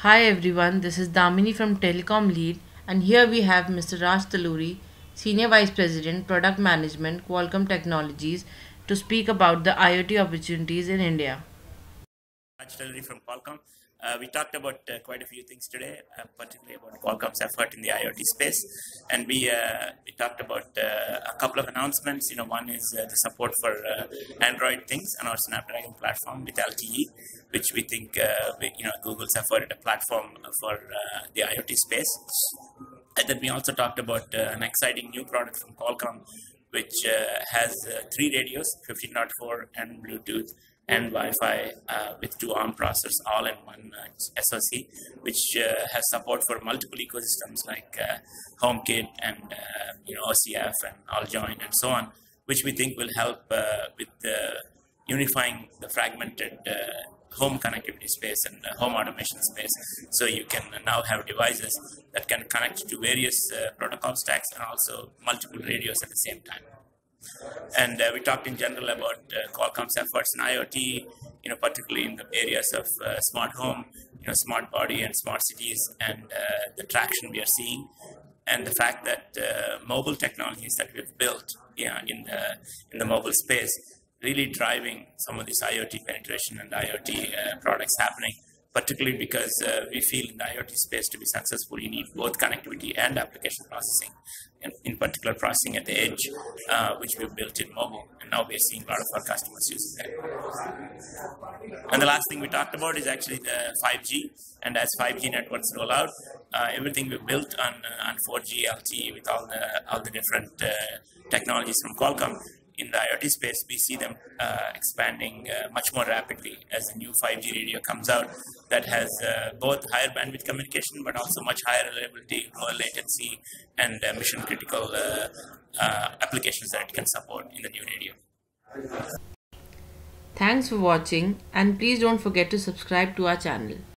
Hi everyone, this is Damini from Telecom Lead, and here we have Mr. Raj Taluri, Senior Vice President, Product Management, Qualcomm Technologies, to speak about the IoT opportunities in India. Raj from Qualcomm. We talked about quite a few things today, particularly about Qualcomm's effort in the IoT space, and we talked about a couple of announcements. One is the support for Android things on our Snapdragon platform with LTE, which we think Google's effort at a platform for the IoT space. And then we also talked about an exciting new product from Qualcomm, which has three radios, 15.4 and Bluetooth and Wi-Fi with two ARM processors all in one SoC, which has support for multiple ecosystems like HomeKit and OCF and AllJoyn and so on, which we think will help with unifying the fragmented home connectivity space and home automation space. So you can now have devices that can connect to various protocol stacks and also multiple radios at the same time. And we talked in general about Qualcomm's efforts in IoT, particularly in the areas of smart home, smart body and smart cities, and the traction we are seeing, and the fact that mobile technologies that we've built in the mobile space really driving some of this IoT penetration and IoT products happening, particularly because we feel in the IoT space to be successful, you need both connectivity and application processing, and in particular processing at the edge, which we've built in mobile, and now we're seeing a lot of our customers using that. And the last thing we talked about is actually the 5G, and as 5G networks roll out, everything we've built on 4G LTE with all the different technologies from Qualcomm, in the IoT space, we see them expanding much more rapidly as the new 5G radio comes out that has both higher bandwidth communication but also much higher reliability, lower latency, and mission critical applications that it can support in the new radio. Thanks for watching, and please don't forget to subscribe to our channel.